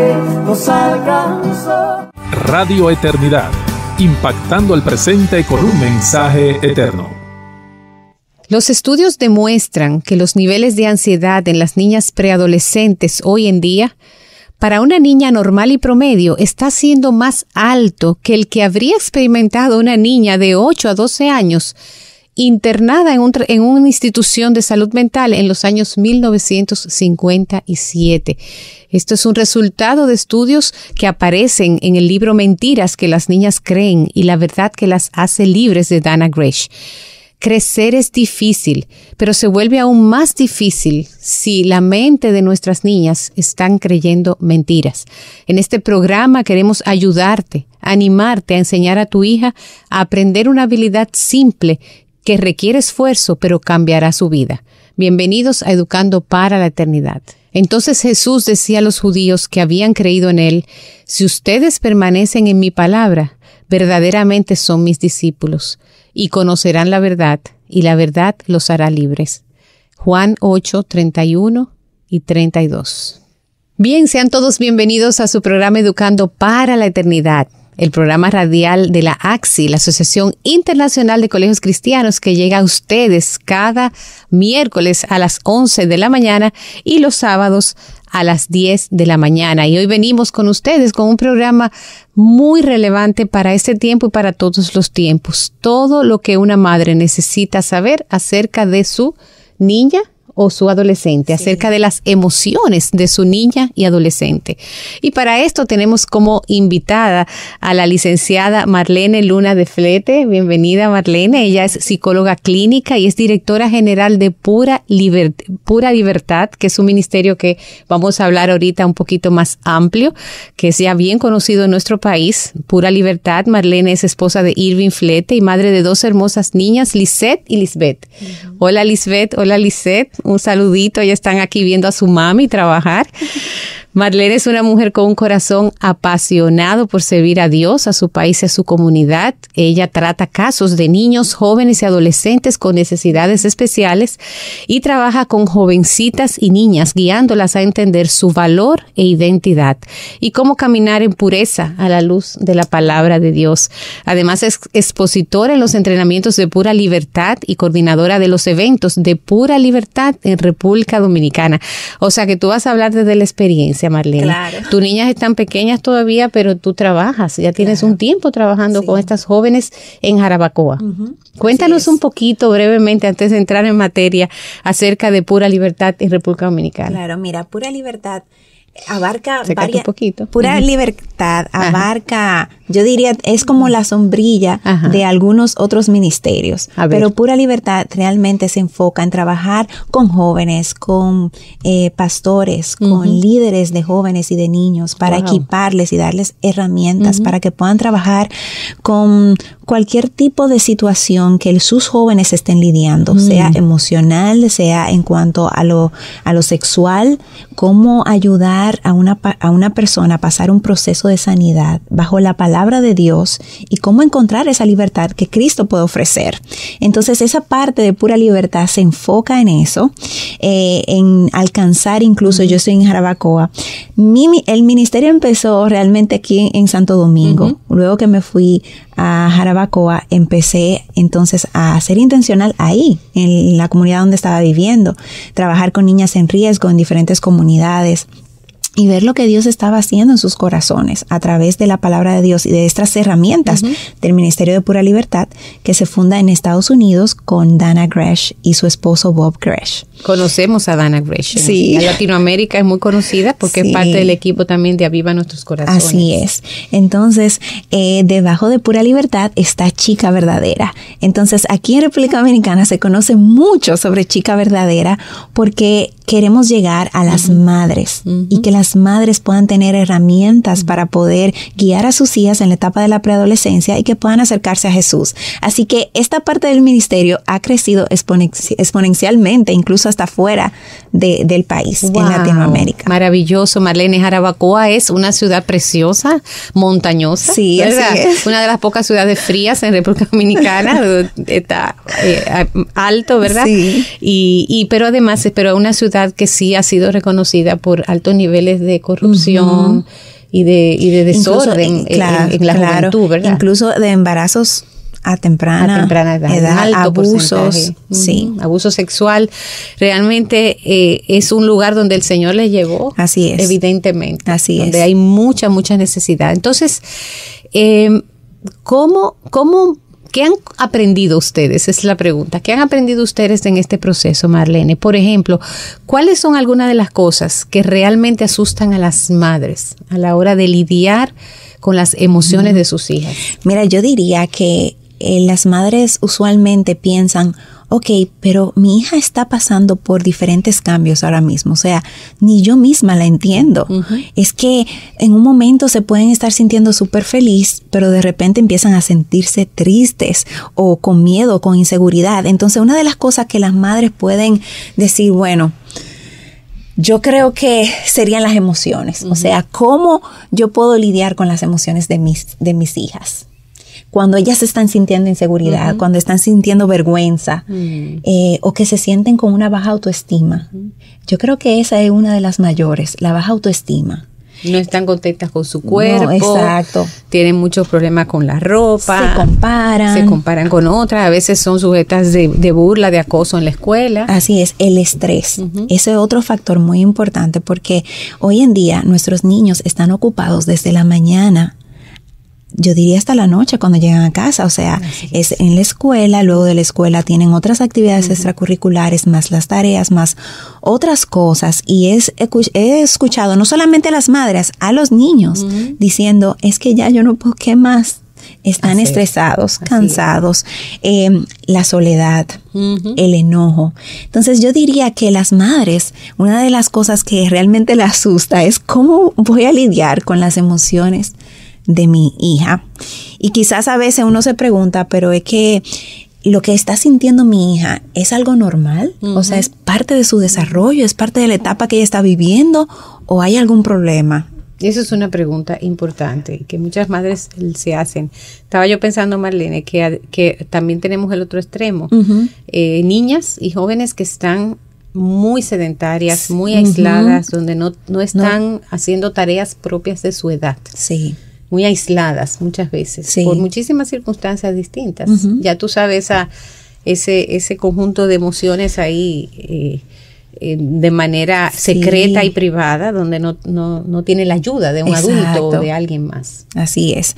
nos alcanzó. Radio Eternidad, impactando el presente con un mensaje eterno. Los estudios demuestran que los niveles de ansiedad en las niñas preadolescentes hoy en día, para una niña normal y promedio, está siendo más alto que el que habría experimentado una niña de 8 a 12 años internada en una institución de salud mental en los años 1957. Esto es un resultado de estudios que aparecen en el libro Mentiras que las niñas creen y la verdad que las hace libres de Dana Gresh. Crecer es difícil, pero se vuelve aún más difícil si la mente de nuestras niñas están creyendo mentiras. En este programa queremos ayudarte, animarte a enseñar a tu hija a aprender una habilidad simple que requiere esfuerzo, pero cambiará su vida. Bienvenidos a Educando para la Eternidad. Entonces Jesús decía a los judíos que habían creído en Él: si ustedes permanecen en mi palabra, verdaderamente son mis discípulos, y conocerán la verdad, y la verdad los hará libres. Juan 8, 31 y 32. Bien, sean todos bienvenidos a su programa Educando para la Eternidad, el programa radial de la ACSI, la Asociación Internacional de Colegios Cristianos, que llega a ustedes cada miércoles a las 11 de la mañana y los sábados a las 10 de la mañana. Y hoy venimos con ustedes con un programa muy relevante para este tiempo y para todos los tiempos. Todo lo que una madre necesita saber acerca de su niña o su adolescente, sí, acerca de las emociones de su niña y adolescente. Y para esto tenemos como invitada a la licenciada Marlene Luna de Flete. Bienvenida, Marlene. Ella es psicóloga clínica y es directora general de Pura Libertad, que es un ministerio que vamos a hablar ahorita un poquito más amplio, que es ya bien conocido en nuestro país. Pura Libertad. Marlene es esposa de Irving Flete y madre de dos hermosas niñas, Lisette y Lisbeth. Uh-huh. Hola, Lisbeth. Hola, Lisette. Un saludito, ya están aquí viendo a su mami trabajar. Marlene es una mujer con un corazón apasionado por servir a Dios, a su país y a su comunidad. Ella trata casos de niños, jóvenes y adolescentes con necesidades especiales y trabaja con jovencitas y niñas, guiándolas a entender su valor e identidad y cómo caminar en pureza a la luz de la palabra de Dios. Además, es expositora en los entrenamientos de Pura Libertad y coordinadora de los eventos de Pura Libertad en República Dominicana. O sea que tú vas a hablar desde la experiencia, Marlene. Claro. Tus niñas están pequeñas todavía, pero tú trabajas, ya tienes un tiempo trabajando con estas jóvenes en Jarabacoa. Uh-huh. Cuéntanos un poquito brevemente, antes de entrar en materia, acerca de Pura Libertad en República Dominicana. Claro, mira, Pura Libertad abarca varias. Pura Libertad abarca, yo diría, es como la sombrilla de algunos otros ministerios. Pero Pura Libertad realmente se enfoca en trabajar con jóvenes, con pastores, con líderes de jóvenes y de niños, para equiparles y darles herramientas para que puedan trabajar con cualquier tipo de situación que sus jóvenes estén lidiando, sea emocional, sea en cuanto a lo sexual, cómo ayudar a una persona a pasar un proceso de sanidad bajo la palabra de Dios y cómo encontrar esa libertad que Cristo puede ofrecer. Entonces, esa parte de Pura Libertad se enfoca en eso, en alcanzar, incluso yo estoy en Jarabacoa. El ministerio empezó realmente aquí en Santo Domingo. Luego que me fui a Jarabacoa, empecé entonces a ser intencional ahí, en la comunidad donde estaba viviendo, trabajar con niñas en riesgo en diferentes comunidades y ver lo que Dios estaba haciendo en sus corazones a través de la palabra de Dios y de estas herramientas del Ministerio de Pura Libertad, que se funda en Estados Unidos con Dana Gresh y su esposo Bob Gresh. Conocemos a Dana Gresh. Sí. En Latinoamérica es muy conocida porque es parte del equipo también de Aviva Nuestros Corazones. Así es. Entonces, debajo de Pura Libertad está Chica Verdadera. Entonces, aquí en República Dominicana se conoce mucho sobre Chica Verdadera porque queremos llegar a las madres y que las madres puedan tener herramientas para poder guiar a sus hijas en la etapa de la preadolescencia y que puedan acercarse a Jesús. Así que esta parte del ministerio ha crecido exponencialmente, incluso hasta fuera del país, en Latinoamérica. Maravilloso, Marlene. Jarabacoa es una ciudad preciosa, montañosa. Sí, ¿verdad? así es. Una de las pocas ciudades frías en República Dominicana. Está alto, ¿verdad? Sí. Pero además es una ciudad ciudad que sí ha sido reconocida por altos niveles de corrupción y de desorden incluso, en la juventud, ¿verdad? Incluso de embarazos a temprana edad, abusos, abuso sexual. Realmente es un lugar donde el Señor les llevó. Así es. Evidentemente. Así donde es. hay mucha necesidad. Entonces, ¿qué han aprendido ustedes? Es la pregunta. ¿Qué han aprendido ustedes en este proceso, Marlene? Por ejemplo, ¿cuáles son algunas de las cosas que realmente asustan a las madres a la hora de lidiar con las emociones de sus hijas? Mira, yo diría que las madres usualmente piensan, ok, pero mi hija está pasando por diferentes cambios ahora mismo, o sea, ni yo misma la entiendo. Es que en un momento se pueden estar sintiendo súper feliz, pero de repente empiezan a sentirse tristes o con miedo, con inseguridad. Entonces, una de las cosas que las madres pueden decir, bueno, yo creo que serían las emociones, o sea, ¿cómo yo puedo lidiar con las emociones de mis hijas? Cuando ellas están sintiendo inseguridad, cuando están sintiendo vergüenza, o que se sienten con una baja autoestima. Yo creo que esa es una de las mayores, la baja autoestima. No están contentas con su cuerpo. No, exacto. Tienen muchos problemas con la ropa. Se comparan con otras. A veces son sujetas de burla, de acoso en la escuela. Así es, el estrés. Ese es otro factor muy importante porque hoy en día nuestros niños están ocupados desde la mañana, yo diría hasta la noche cuando llegan a casa, o sea, es en la escuela, luego de la escuela tienen otras actividades extracurriculares, más las tareas, más otras cosas, y he escuchado no solamente a las madres, a los niños diciendo, es que ya yo no puedo, ¿qué más? Están estresados, cansados, la soledad, el enojo. Entonces yo diría que las madres, una de las cosas que realmente les asusta es cómo voy a lidiar con las emociones de mi hija. Y quizás a veces uno se pregunta, pero es que lo que está sintiendo mi hija es algo normal, o sea, es parte de su desarrollo, es parte de la etapa que ella está viviendo, o hay algún problema. Eso es una pregunta importante que muchas madres se hacen. Estaba yo pensando, Marlene, que también tenemos el otro extremo. Niñas y jóvenes que están muy sedentarias, muy aisladas, donde no están haciendo tareas propias de su edad. Sí. Muy aisladas muchas veces, por muchísimas circunstancias distintas. Ya tú sabes ese conjunto de emociones ahí de manera secreta y privada, donde no tiene la ayuda de un adulto o de alguien más. Así es.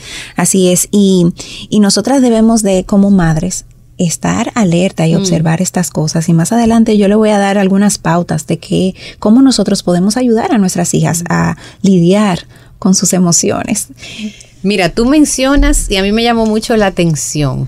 Y nosotras debemos de, como madres, estar alerta y observar estas cosas. Y más adelante yo le voy a dar algunas pautas de cómo nosotros podemos ayudar a nuestras hijas a lidiar con sus emociones. Mira, tú mencionas, y a mí me llamó mucho la atención,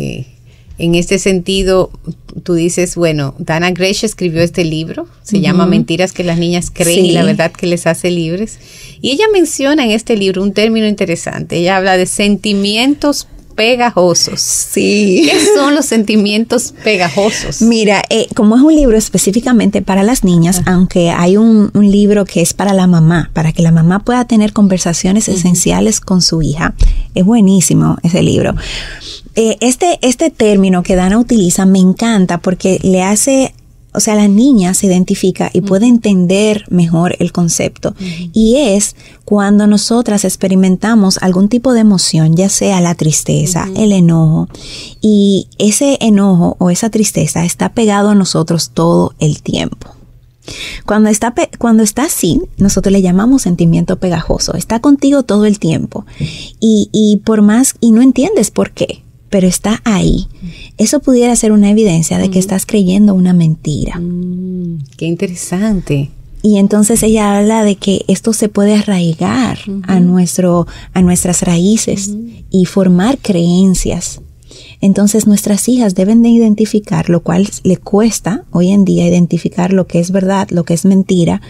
en este sentido, tú dices, bueno, Dannah Gresh escribió este libro, se llama Mentiras que las niñas creen y la verdad que les hace libres. Y ella menciona en este libro un término interesante. Ella habla de sentimientos pegajosos. Sí. ¿Qué son los sentimientos pegajosos? Mira, como es un libro específicamente para las niñas, aunque hay un libro que es para la mamá, para que la mamá pueda tener conversaciones esenciales con su hija. Es buenísimo ese libro. Este término que Dannah utiliza me encanta porque le hace, o sea, la niña se identifica y puede entender mejor el concepto. Y es cuando nosotras experimentamos algún tipo de emoción, ya sea la tristeza, el enojo, y ese enojo o esa tristeza está pegado a nosotros todo el tiempo. Cuando está así, nosotros le llamamos sentimiento pegajoso. Está contigo todo el tiempo. Y por más, y no entiendes por qué, pero está ahí. Eso pudiera ser una evidencia de que estás creyendo una mentira. Qué interesante. Y entonces ella habla de que esto se puede arraigar a nuestras raíces y formar creencias. Entonces nuestras hijas deben de identificar, lo cual le cuesta hoy en día identificar lo que es verdad, lo que es mentira,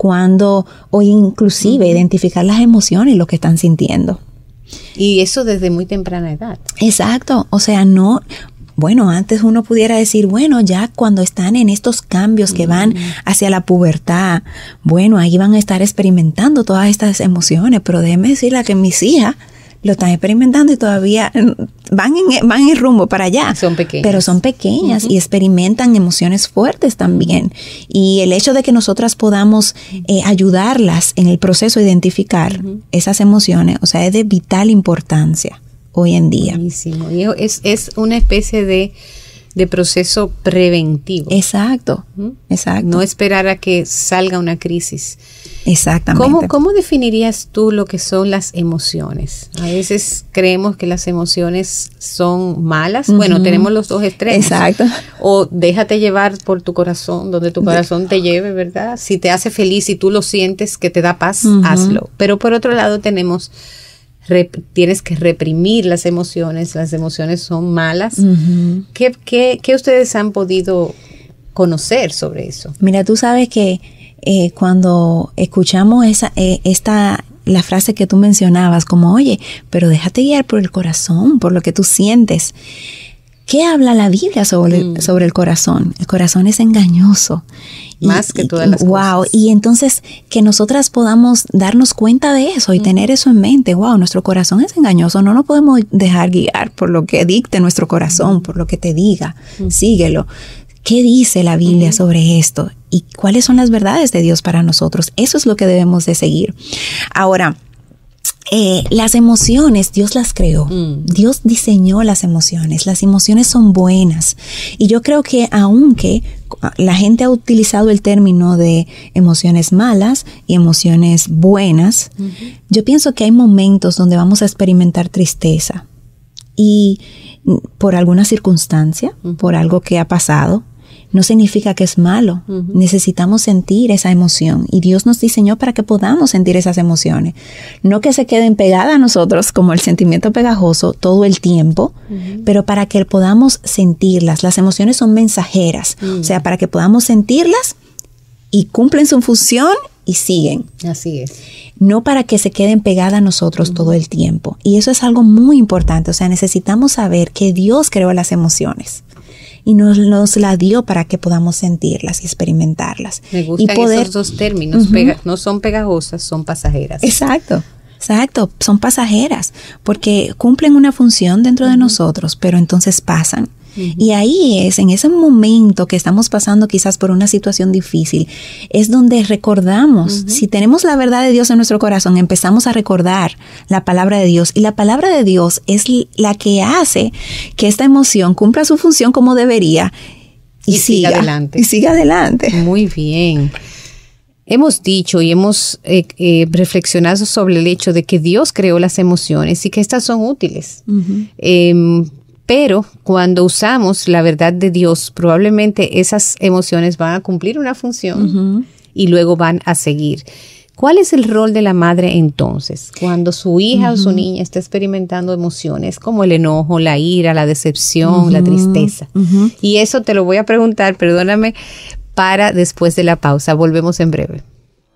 o inclusive identificar las emociones y lo que están sintiendo. Y eso desde muy temprana edad. Exacto, o sea, no, bueno, antes uno pudiera decir, bueno, ya cuando están en estos cambios que van hacia la pubertad, bueno, ahí van a estar experimentando todas estas emociones, pero déjeme decirle que mis hijas lo están experimentando y todavía van en rumbo para allá. Son pequeñas. Pero son pequeñas y experimentan emociones fuertes también. Y el hecho de que nosotras podamos ayudarlas en el proceso de identificar esas emociones, o sea, es de vital importancia hoy en día. Buenísimo. Y es una especie de proceso preventivo. Exacto, exacto. No esperar a que salga una crisis. Exactamente. ¿Cómo definirías tú lo que son las emociones? A veces creemos que las emociones son malas. Bueno, tenemos los dos extremos. Exacto. O déjate llevar por tu corazón, donde tu corazón te lleve, ¿verdad? Si te hace feliz y tú lo sientes que te da paz, hazlo. Pero por otro lado tienes que reprimir las emociones son malas. ¿Qué ustedes han podido conocer sobre eso? Mira, tú sabes que cuando escuchamos la frase que tú mencionabas, como, oye, pero déjate guiar por el corazón, por lo que tú sientes. ¿Qué habla la Biblia sobre el corazón? El corazón es engañoso. Más que todas las cosas. Wow, y entonces que nosotras podamos darnos cuenta de eso y tener eso en mente. Wow, nuestro corazón es engañoso. No nos podemos dejar guiar por lo que dicte nuestro corazón, por lo que te diga. Síguelo. ¿Qué dice la Biblia sobre esto? ¿Y cuáles son las verdades de Dios para nosotros? Eso es lo que debemos de seguir. Ahora, las emociones, Dios las creó. Dios diseñó las emociones. Las emociones son buenas. Y yo creo que aunque la gente ha utilizado el término de emociones malas y emociones buenas, yo pienso que hay momentos donde vamos a experimentar tristeza. Y por alguna circunstancia, por algo que ha pasado, no significa que es malo. Necesitamos sentir esa emoción y Dios nos diseñó para que podamos sentir esas emociones. No que se queden pegadas a nosotros como el sentimiento pegajoso todo el tiempo, pero para que podamos sentirlas. Las emociones son mensajeras, o sea, para que podamos sentirlas y cumplen su función y siguen. Así es. No para que se queden pegadas a nosotros todo el tiempo. Y eso es algo muy importante. O sea, necesitamos saber que Dios creó las emociones y nos la dio para que podamos sentirlas y experimentarlas. Me gustan esos dos términos. No son pegajosas, son pasajeras. Exacto. Son pasajeras porque cumplen una función dentro de nosotros, pero entonces pasan. Y ahí es, en ese momento que estamos pasando quizás por una situación difícil, es donde recordamos, si tenemos la verdad de Dios en nuestro corazón, empezamos a recordar la palabra de Dios. Y la palabra de Dios es la que hace que esta emoción cumpla su función como debería y siga adelante. Y siga adelante. Muy bien. Hemos dicho y hemos reflexionado sobre el hecho de que Dios creó las emociones y que estas son útiles. Pero cuando usamos la verdad de Dios, probablemente esas emociones van a cumplir una función y luego van a seguir. ¿Cuál es el rol de la madre entonces? Cuando su hija o su niña está experimentando emociones como el enojo, la ira, la decepción, la tristeza. Y eso te lo voy a preguntar, perdóname, para después de la pausa. Volvemos en breve.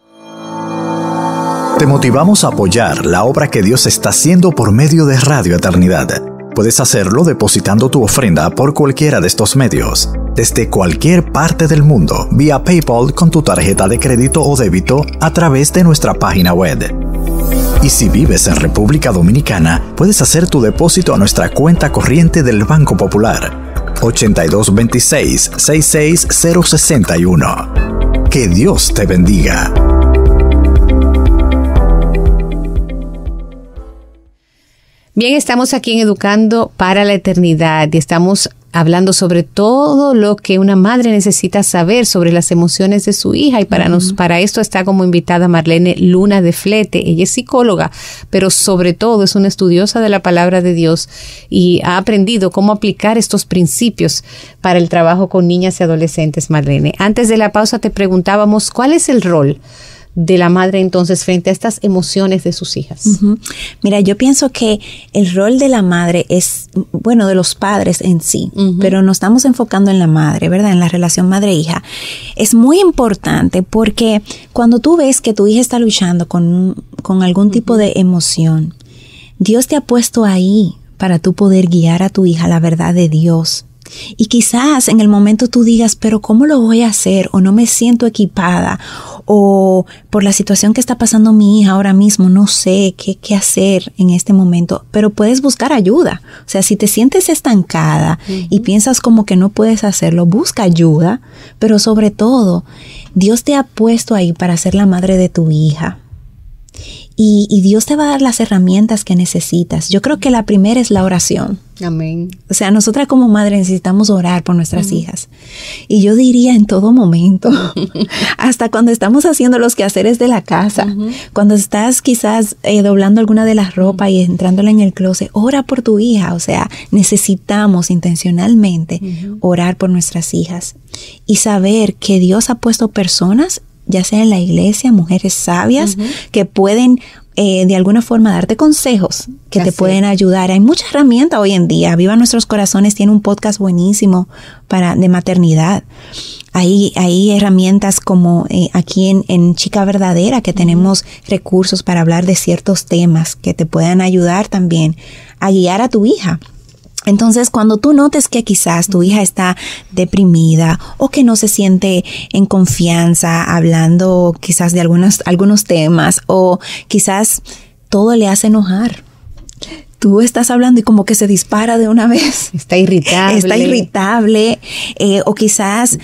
Te motivamos a apoyar la obra que Dios está haciendo por medio de Radio Eternidad. Puedes hacerlo depositando tu ofrenda por cualquiera de estos medios, desde cualquier parte del mundo, vía PayPal con tu tarjeta de crédito o débito a través de nuestra página web. Y si vives en República Dominicana, puedes hacer tu depósito a nuestra cuenta corriente del Banco Popular, 8226-66061. Que Dios te bendiga. Bien, estamos aquí en Educando para la Eternidad y estamos hablando sobre todo lo que una madre necesita saber sobre las emociones de su hija y para esto está como invitada Marlene Luna de Flete. Ella es psicóloga, pero sobre todo es una estudiosa de la palabra de Dios y ha aprendido cómo aplicar estos principios para el trabajo con niñas y adolescentes. Marlene, antes de la pausa te preguntábamos ¿cuál es el rol de la madre entonces frente a estas emociones de sus hijas? Mira, yo pienso que el rol de la madre es, bueno, de los padres en sí, pero nos estamos enfocando en la madre, ¿verdad? En la relación madre-hija. Es muy importante porque cuando tú ves que tu hija está luchando con algún tipo de emoción, Dios te ha puesto ahí para tú poder guiar a tu hija a la verdad de Dios. Y quizás en el momento tú digas, pero ¿cómo lo voy a hacer? O no me siento equipada, o por la situación que está pasando mi hija ahora mismo, no sé qué hacer en este momento, pero puedes buscar ayuda. O sea, si te sientes estancada y piensas como que no puedes hacerlo, busca ayuda, pero sobre todo, Dios te ha puesto ahí para ser la madre de tu hija. Y Dios te va a dar las herramientas que necesitas. Yo creo que la primera es la oración. Amén. O sea, nosotras como madres necesitamos orar por nuestras hijas. Y yo diría en todo momento, hasta cuando estamos haciendo los quehaceres de la casa, cuando estás quizás doblando alguna de las ropas y entrándola en el closet, ora por tu hija. O sea, necesitamos intencionalmente orar por nuestras hijas y saber que Dios ha puesto personas, ya sea en la iglesia, mujeres sabias, que pueden de alguna forma darte consejos que te pueden ayudar. Hay muchas herramientas hoy en día. Viva Nuestros Corazones tiene un podcast buenísimo de maternidad. Hay herramientas como aquí en Chica Verdadera, que tenemos recursos para hablar de ciertos temas que te puedan ayudar también a guiar a tu hija. Entonces, cuando tú notes que quizás tu hija está deprimida o que no se siente en confianza hablando quizás de algunos temas, o quizás todo le hace enojar, tú estás hablando y como que se dispara de una vez. Está irritable. O quizás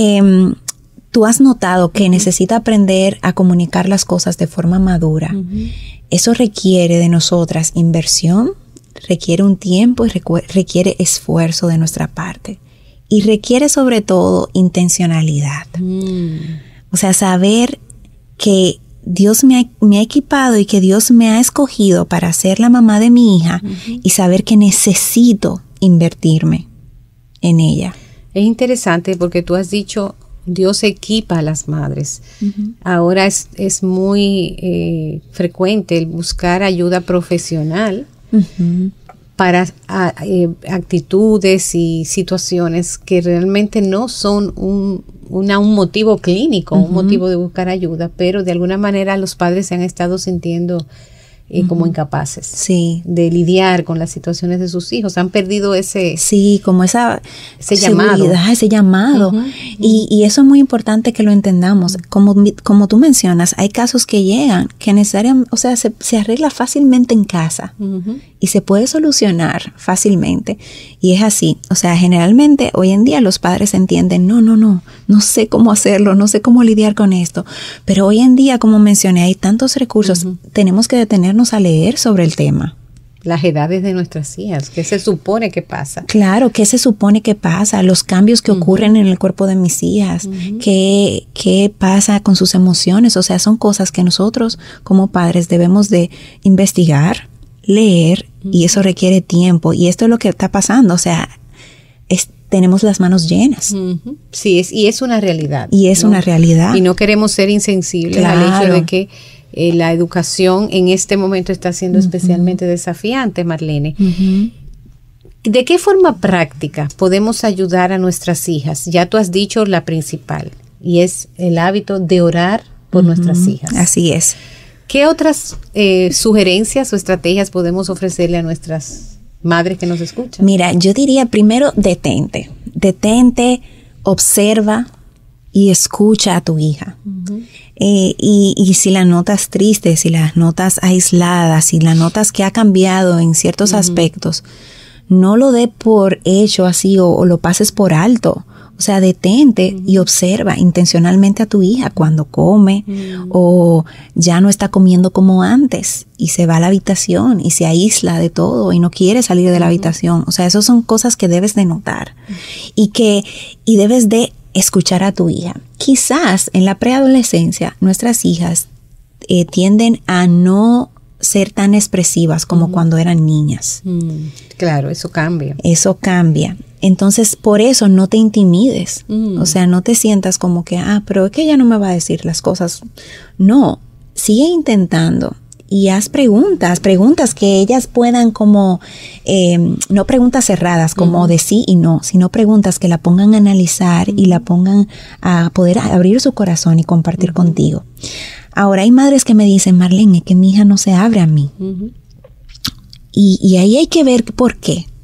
tú has notado que necesita aprender a comunicar las cosas de forma madura. Eso requiere de nosotras inversión, requiere un tiempo y requiere esfuerzo de nuestra parte. Y requiere sobre todo intencionalidad. O sea, saber que Dios me ha equipado y que Dios me ha escogido para ser la mamá de mi hija, y saber que necesito invertirme en ella. Es interesante porque tú has dicho, Dios equipa a las madres. Ahora es muy frecuente el buscar ayuda profesional para actitudes y situaciones que realmente no son un motivo clínico, un motivo de buscar ayuda, pero de alguna manera los padres se han estado sintiendo como incapaces de lidiar con las situaciones de sus hijos. Han perdido ese llamado. Y eso es muy importante que lo entendamos. Como tú mencionas, hay casos que llegan que necesariamente, o sea, se arregla fácilmente en casa y se puede solucionar fácilmente. Y es así. O sea, generalmente hoy en día los padres entienden, no sé cómo hacerlo, no sé cómo lidiar con esto. Pero hoy en día, como mencioné, hay tantos recursos. Tenemos que detenernos a leer sobre el tema. Las edades de nuestras hijas, ¿qué se supone que pasa? Claro, ¿qué se supone que pasa? Los cambios que ocurren en el cuerpo de mis hijas, ¿qué pasa con sus emociones? O sea, son cosas que nosotros como padres debemos de investigar, leer, y eso requiere tiempo. Y esto es lo que está pasando, o sea, tenemos las manos llenas. Sí, y es una realidad. Y es una realidad. Y no queremos ser insensibles al hecho de que la educación en este momento está siendo especialmente desafiante, Marlene. ¿De qué forma práctica podemos ayudar a nuestras hijas? Ya tú has dicho la principal, y es el hábito de orar por nuestras hijas. Así es. ¿Qué otras sugerencias o estrategias podemos ofrecerle a nuestras madres que nos escuchan? Mira, yo diría primero detente, observa y escucha a tu hija. Y si la notas triste, si la notas aislada, si la notas que ha cambiado en ciertos aspectos, no lo dé por hecho así o lo pases por alto. O sea, detente y observa intencionalmente a tu hija cuando come o ya no está comiendo como antes y se va a la habitación y se aísla de todo y no quiere salir de la habitación. O sea, esas son cosas que debes de notar y debes de escuchar a tu hija. Quizás en la preadolescencia nuestras hijas tienden a no ser tan expresivas como cuando eran niñas. Claro, eso cambia. Eso cambia. Entonces, por eso no te intimides. O sea, no te sientas como que, pero es que ella no me va a decir las cosas. No, sigue intentando y haz preguntas que ellas puedan como, no preguntas cerradas como de sí y no, sino preguntas que la pongan a analizar y la pongan a poder abrir su corazón y compartir contigo. Ahora, hay madres que me dicen, Marlene, es que mi hija no se abre a mí. Y ahí hay que ver por qué.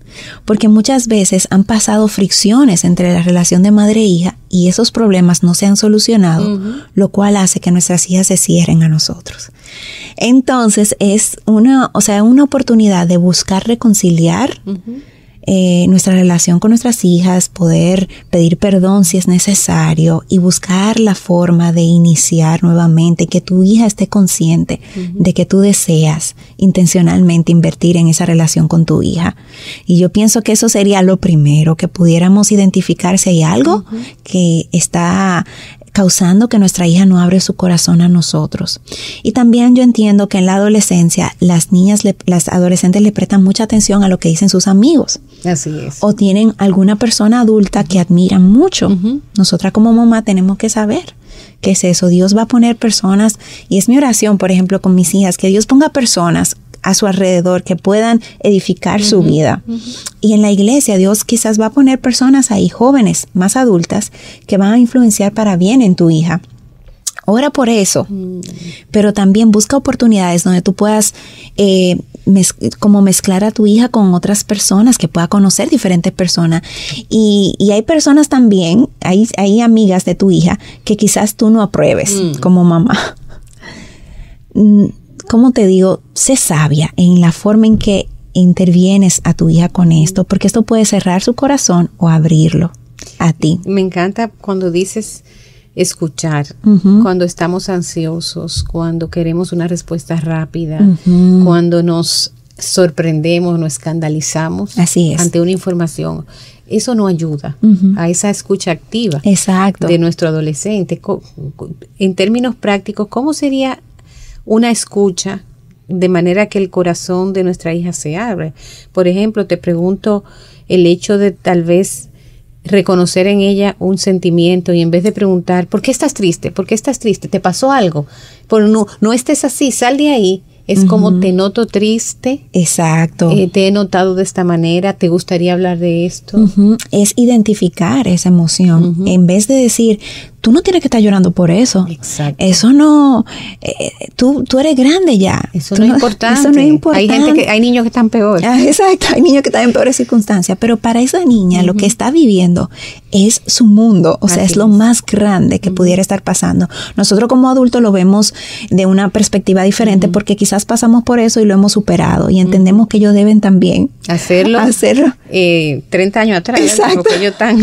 porque muchas veces han pasado fricciones entre la relación de madre e hija y esos problemas no se han solucionado, lo cual hace que nuestras hijas se cierren a nosotros. Entonces es una oportunidad de buscar reconciliar nuestra relación con nuestras hijas, poder pedir perdón si es necesario y buscar la forma de iniciar nuevamente, que tu hija esté consciente de que tú deseas intencionalmente invertir en esa relación con tu hija. Y yo pienso que eso sería lo primero, que pudiéramos identificar si hay algo que está causando que nuestra hija no abre su corazón a nosotros. Y también yo entiendo que en la adolescencia las adolescentes le prestan mucha atención a lo que dicen sus amigos. Así es. O tienen alguna persona adulta que admiran mucho. Nosotras como mamá tenemos que saber qué es eso. Dios va a poner personas, y es mi oración, por ejemplo, con mis hijas, que Dios ponga personas a su alrededor que puedan edificar su vida. Y en la iglesia Dios quizás va a poner personas ahí, jóvenes, más adultas, que van a influenciar para bien en tu hija. Ora por eso, pero también busca oportunidades donde tú puedas como mezclar a tu hija con otras personas, que pueda conocer diferentes personas. Y hay personas también, hay amigas de tu hija que quizás tú no apruebes como mamá. ¿Cómo te digo? Sé sabia en la forma en que intervienes a tu hija con esto, porque esto puede cerrar su corazón o abrirlo a ti. Me encanta cuando dices escuchar, cuando estamos ansiosos, cuando queremos una respuesta rápida, cuando nos sorprendemos, nos escandalizamos ante una información. Eso no ayuda a esa escucha activa de nuestro adolescente. En términos prácticos, ¿cómo sería una escucha de manera que el corazón de nuestra hija se abre? Por ejemplo, te pregunto el hecho de tal vez reconocer en ella un sentimiento y en vez de preguntar, ¿por qué estás triste? ¿Por qué estás triste? ¿Te pasó algo? No estés así, sal de ahí. Es como te noto triste. Exacto. Te he notado de esta manera. ¿Te gustaría hablar de esto? Es identificar esa emoción. En vez de decir, tú no tienes que estar llorando por eso. Exacto. Eso no, tú eres grande ya. Eso no es importante. Eso no es importante. Hay niños que están peor. Exacto, hay niños que están en peores circunstancias. Pero para esa niña lo que está viviendo es su mundo. O sea, es lo más grande que pudiera estar pasando. Nosotros como adultos lo vemos de una perspectiva diferente porque quizás pasamos por eso y lo hemos superado. Y entendemos que ellos deben también hacerlo. 30 años atrás. Exacto. Porque ellos están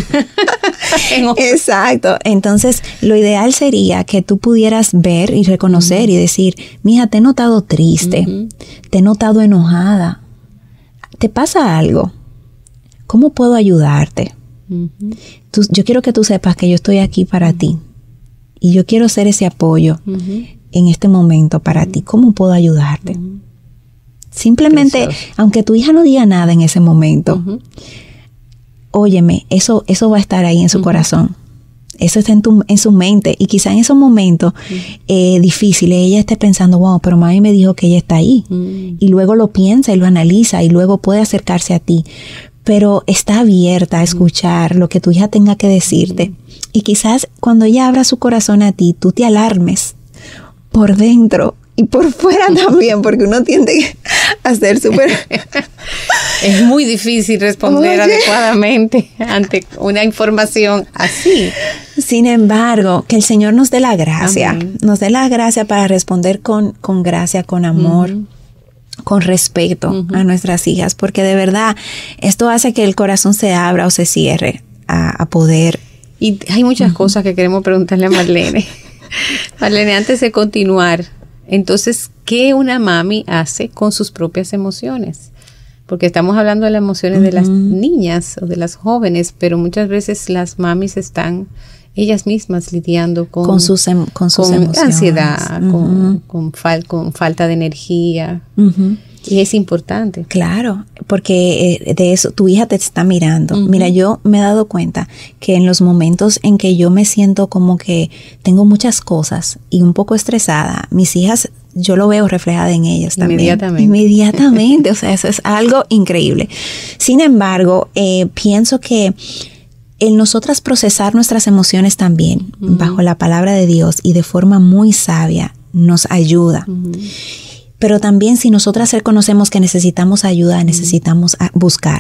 Exacto. Entonces, lo ideal sería que tú pudieras ver y reconocer y decir, mija, te he notado triste, te he notado enojada, ¿te pasa algo? ¿Cómo puedo ayudarte? Yo quiero que tú sepas que yo estoy aquí para ti y yo quiero ser ese apoyo en este momento para ti. ¿Cómo puedo ayudarte? Simplemente, precioso. Aunque tu hija no diga nada en ese momento, óyeme, eso va a estar ahí en su corazón. Eso está en su mente. Y quizá en esos momentos difíciles ella esté pensando, wow, pero mami me dijo que ella está ahí. Y luego lo piensa y lo analiza y luego puede acercarse a ti. Pero está abierta a escuchar lo que tu hija tenga que decirte. Y quizás cuando ella abra su corazón a ti, tú te alarmes por dentro y por fuera también, porque uno tiende a ser súper... Es muy difícil responder adecuadamente ante una información así. Sin embargo, que el Señor nos dé la gracia. Amén. Nos dé la gracia para responder con gracia, con amor, con respeto a nuestras hijas, porque de verdad esto hace que el corazón se abra o se cierre a poder. Y hay muchas cosas que queremos preguntarle a Marlene. Marlene, antes de continuar, entonces, ¿qué una mami hace con sus propias emociones? Porque estamos hablando de las emociones de las niñas o de las jóvenes, pero muchas veces las mamis están ellas mismas lidiando con sus emociones, ansiedad, con falta de energía. Y es importante. Claro, porque de eso tu hija te está mirando. Mira, yo me he dado cuenta que en los momentos en que yo me siento como que tengo muchas cosas y un poco estresada, mis hijas, yo lo veo reflejada en ellas también. Inmediatamente. O sea, eso es algo increíble. Sin embargo, pienso que el nosotras procesar nuestras emociones también bajo la palabra de Dios y de forma muy sabia nos ayuda. Pero también si nosotras reconocemos que necesitamos ayuda, necesitamos buscarla.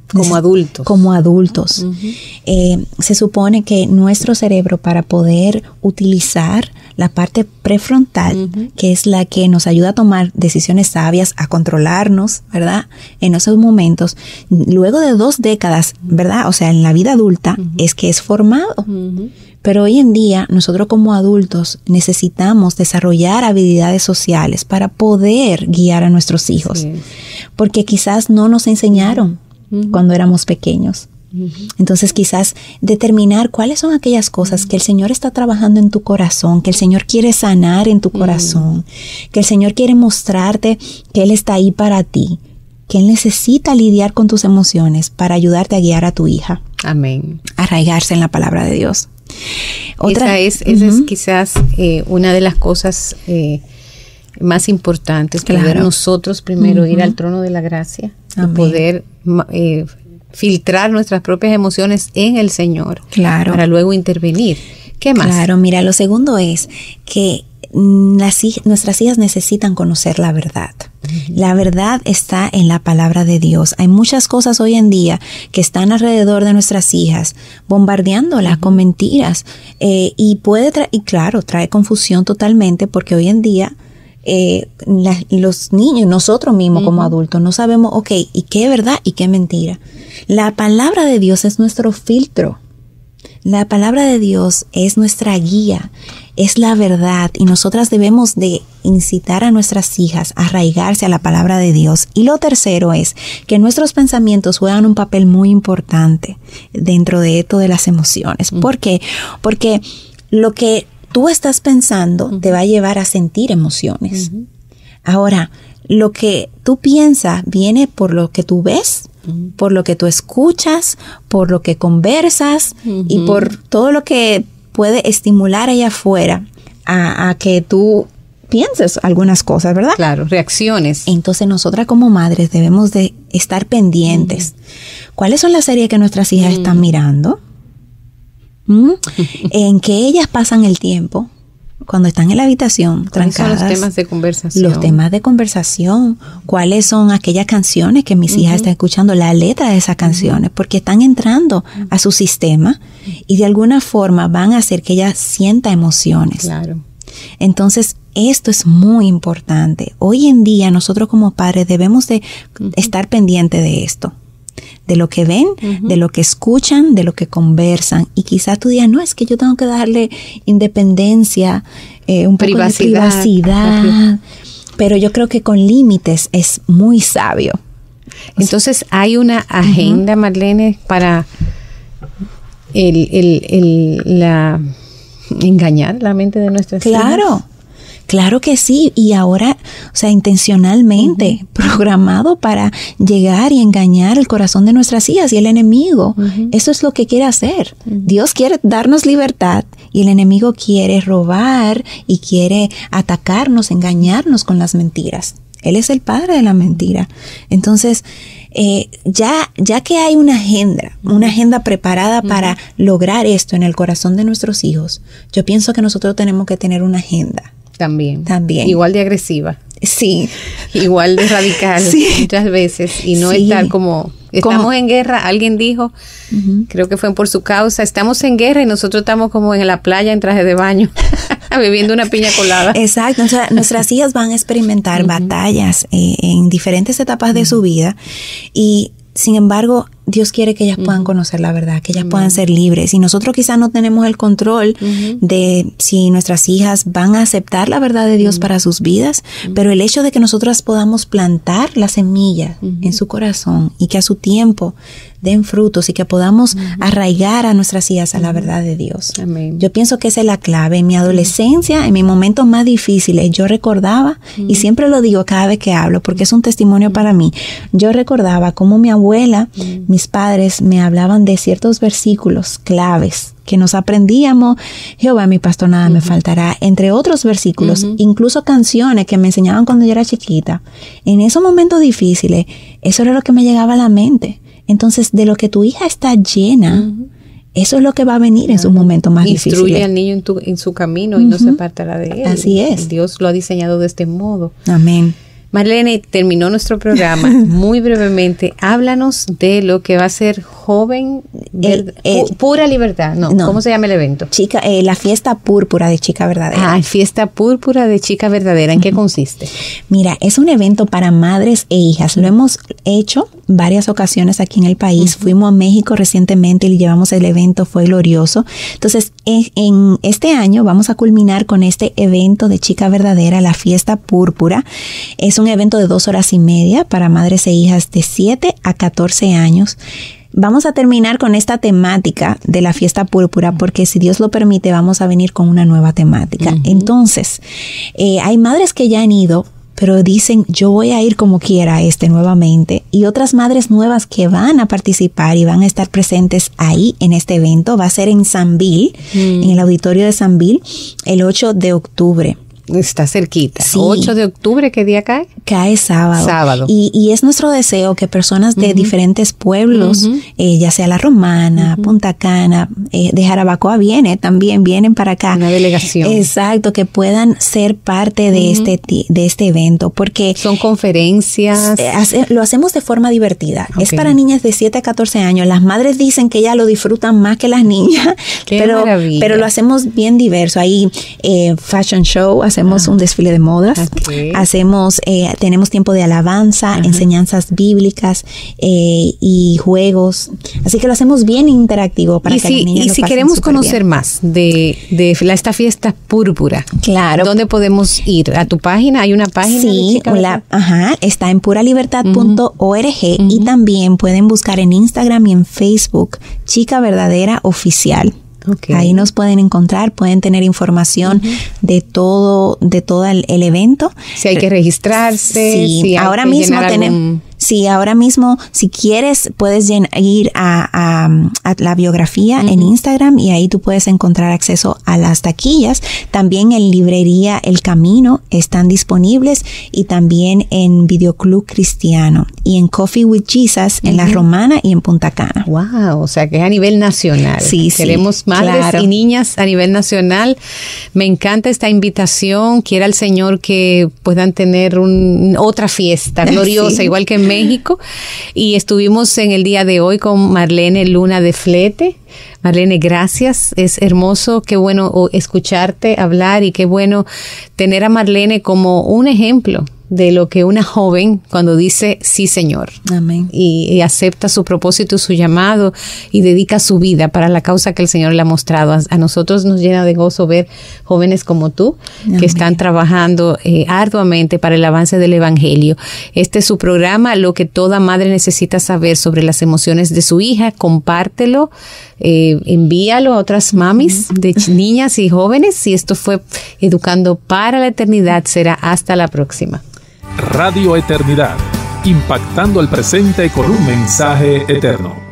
Como adultos. Como adultos. Se supone que nuestro cerebro, para poder utilizar la parte prefrontal, que es la que nos ayuda a tomar decisiones sabias, a controlarnos, ¿verdad? En esos momentos, luego de 2 décadas, ¿verdad? O sea, en la vida adulta, es que es formado. Pero hoy en día, nosotros como adultos necesitamos desarrollar habilidades sociales para poder guiar a nuestros hijos. Sí. Porque quizás no nos enseñaron cuando éramos pequeños. Entonces quizás determinar cuáles son aquellas cosas que el Señor está trabajando en tu corazón, que el Señor quiere sanar en tu corazón, que el Señor quiere mostrarte que Él está ahí para ti, que Él necesita lidiar con tus emociones para ayudarte a guiar a tu hija. Amén. Arraigarse en la palabra de Dios. Esa es quizás una de las cosas más importantes, poder nosotros primero ir al trono de la gracia y poder filtrar nuestras propias emociones en el Señor para luego intervenir. ¿Qué más? Claro, mira, lo segundo es que nuestras hijas necesitan conocer la verdad. La verdad está en la palabra de Dios. Hay muchas cosas hoy en día que están alrededor de nuestras hijas, bombardeándolas con mentiras, y trae confusión totalmente, porque hoy en día los niños, nosotros mismos como adultos, no sabemos, ¿y qué es verdad y qué es mentira? La palabra de Dios es nuestro filtro. La palabra de Dios es nuestra guía, es la verdad, y nosotras debemos de incitar a nuestras hijas a arraigarse a la palabra de Dios. Y lo tercero es que nuestros pensamientos juegan un papel muy importante dentro de esto de las emociones. ¿Por qué? Porque lo que tú estás pensando te va a llevar a sentir emociones. Ahora, lo que tú piensas viene por lo que tú ves, por lo que tú escuchas, por lo que conversas y por todo lo que puede estimular allá afuera a que tú pienses algunas cosas, ¿verdad? Claro, reacciones. Entonces nosotras como madres debemos de estar pendientes. ¿Cuáles son las series que nuestras hijas están mirando? En que ellas pasan el tiempo cuando están en la habitación trancadas. ¿Cuáles son los temas de conversación? Los temas de conversación. ¿Cuáles son aquellas canciones que mis hijas están escuchando? La letra de esas canciones, porque están entrando a su sistema y de alguna forma van a hacer que ella sienta emociones. Claro. Entonces, esto es muy importante. Hoy en día nosotros como padres debemos de estar pendientes de esto. De lo que ven, de lo que escuchan, de lo que conversan. Y quizás tú digas, no, es que yo tengo que darle independencia, un poco de privacidad. Pero yo creo que con límites es muy sabio. Entonces, hay una agenda, Marlene, para engañar la mente de nuestras hijas. Claro que sí, y ahora, o sea, intencionalmente programado para llegar y engañar el corazón de nuestras hijas y el enemigo. Eso es lo que quiere hacer. Dios quiere darnos libertad y el enemigo quiere robar y quiere atacarnos, engañarnos con las mentiras. Él es el padre de la mentira. Entonces, ya que hay una agenda preparada para lograr esto en el corazón de nuestros hijos, yo pienso que nosotros tenemos que tener una agenda. También. Igual de agresiva. Sí. Igual de radical muchas veces. Y no estar como, estamos en guerra, alguien dijo, creo que fue por su causa, estamos en guerra y nosotros estamos como en la playa en traje de baño, bebiendo una piña colada. Exacto. O sea, nuestras hijas van a experimentar batallas en diferentes etapas de su vida, y sin embargo, Dios quiere que ellas puedan conocer la verdad, que ellas puedan ser libres. Y nosotros quizás no tenemos el control de si nuestras hijas van a aceptar la verdad de Dios para sus vidas, pero el hecho de que nosotras podamos plantar la semilla en su corazón y que a su tiempo den frutos y que podamos arraigar a nuestras hijas a la verdad de Dios. Amén. Yo pienso que esa es la clave. En mi adolescencia, en mis momentos más difíciles, yo recordaba, y siempre lo digo cada vez que hablo porque es un testimonio para mí, yo recordaba cómo mi abuela, mis padres me hablaban de ciertos versículos claves que nos aprendíamos. Jehová mi pastor, nada me faltará, entre otros versículos, incluso canciones que me enseñaban cuando yo era chiquita. En esos momentos difíciles, eso era lo que me llegaba a la mente. Entonces, de lo que tu hija está llena, eso es lo que va a venir en sus momentos más difíciles. Instruye al niño en su camino y no se apartará de él. Así es. Dios lo ha diseñado de este modo. Amén. Marlene, terminó nuestro programa. Muy brevemente, háblanos de lo que va a ser Joven Pura Libertad. No, ¿cómo se llama el evento? La Fiesta Púrpura de Chica Verdadera. Fiesta Púrpura de Chica Verdadera. ¿En qué consiste? Mira, es un evento para madres e hijas. Lo hemos hecho varias ocasiones aquí en el país. Fuimos a México recientemente y llevamos el evento, fue glorioso. Entonces, en este año vamos a culminar con este evento de Chica Verdadera, la Fiesta Púrpura. Es un evento de 2 horas y media para madres e hijas de 7 a 14 años. Vamos a terminar con esta temática de la Fiesta Púrpura porque si Dios lo permite vamos a venir con una nueva temática. Entonces, hay madres que ya han ido, pero dicen, yo voy a ir como quiera nuevamente. Y otras madres nuevas que van a participar y van a estar presentes ahí en este evento. Va a ser en Sanville, en el auditorio de Sanville, el 8 de octubre. Está cerquita. Sí. 8 de octubre, ¿qué día cae? Cae sábado. Y es nuestro deseo que personas de diferentes pueblos, ya sea La Romana, Punta Cana, de Jarabacoa vienen para acá. Una delegación. Exacto, que puedan ser parte de este evento, porque son conferencias. Lo hacemos de forma divertida. Okay. Es para niñas de 7 a 14 años. Las madres dicen que ya lo disfrutan más que las niñas, pero lo hacemos bien diverso. Ahí fashion show, hacemos un desfile de modas, tenemos tiempo de alabanza, enseñanzas bíblicas y juegos, así que lo hacemos bien interactivo para que las niñas y si queremos conocer más de esta Fiesta Púrpura, claro, ¿dónde podemos ir? ¿A tu página? ¿Hay una página? Sí, está en puralibertad.org y también pueden buscar en Instagram y en Facebook Chica Verdadera Oficial. Okay. Ahí nos pueden encontrar, pueden tener información de todo el evento. Si hay que registrarse. Sí, si ahora mismo tenemos. Sí, ahora mismo, si quieres, puedes ir a la biografía en Instagram y ahí tú puedes encontrar acceso a las taquillas. También en librería El Camino están disponibles y también en Videoclub Cristiano y en Coffee with Jesus en La Romana y en Punta Cana. Wow, o sea que es a nivel nacional. Sí, queremos madres y niñas a nivel nacional. Me encanta esta invitación. Quiera el Señor que puedan tener otra fiesta gloriosa, igual que en México, y estuvimos en el día de hoy con Marlene Luna de Flete. Marlene, gracias, es hermoso, qué bueno escucharte hablar y qué bueno tener a Marlene como un ejemplo de lo que una joven cuando dice sí Señor. Amén. Y acepta su propósito, su llamado y dedica su vida para la causa que el Señor le ha mostrado. A nosotros nos llena de gozo ver jóvenes como tú. Amén. Que están trabajando arduamente para el avance del Evangelio. Este es su programa, lo que toda madre necesita saber sobre las emociones de su hija. Compártelo, envíalo a otras mamis de niñas y jóvenes. Y esto fue Educando para la Eternidad. Será hasta la próxima. Radio Eternidad, impactando el presente con un mensaje eterno.